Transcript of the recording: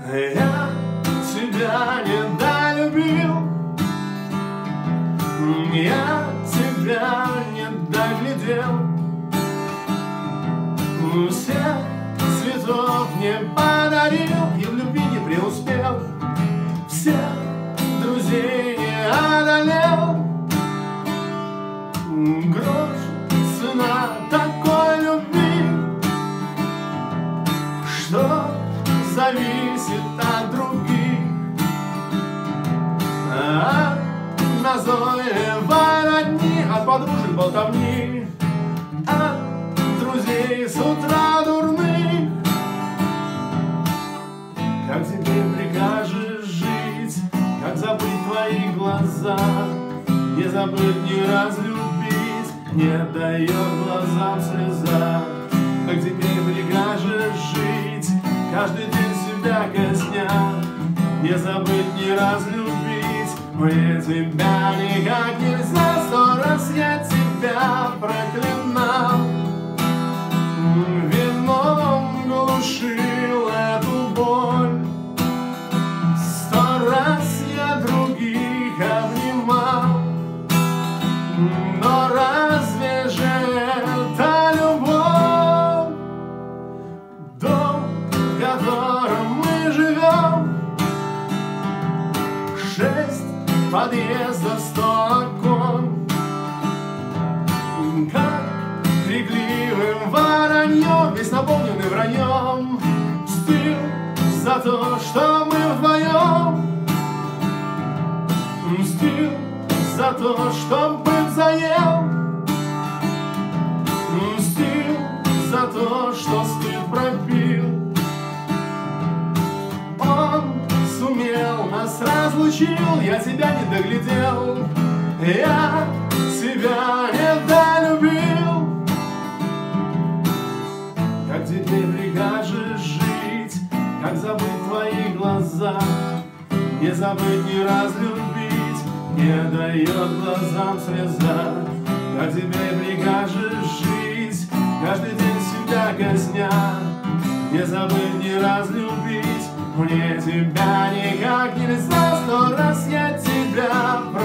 Я тебя недолюбил, я тебя не доглядел, всех цветов не подарил и в любви не преуспел, всех друзей не одолел. Грош цена такой любви, что зависит от других, от назойливой родни, от подружек болтовни, от друзей с утра дурных. Как тебе прикажешь жить, как забыть твои глаза, не забыть, не разлюбить, не дает глазам слеза. Как тебе прикажешь жить, каждый день себя казня, не забыть, не разлюбить, мне тебя никак нельзя. 100 раз я тебя проклинал, вином глушил эту боль. 100 раз я других обнимал, но разве же это любовь? Дом, в котором мы живем, 6 подъездов, 100 окон. Как крикливым вороньем, весь наполненный враньем, мстил за то, что мы вдвоем, мстил за то, что быт заел, мстил за то, что стыд пропил. Он сумел, нас разлучил, я тебя не доглядел, я тебя недолюбил. Как тебе прикажешь жить, как забыть твои глаза, не забыть, не разлюбить, не дает глазам слеза. Как тебе прикажешь жить, каждый день себя казня, не забыть, не разлюбить, мне тебя никак нельзя. 100 раз я тебя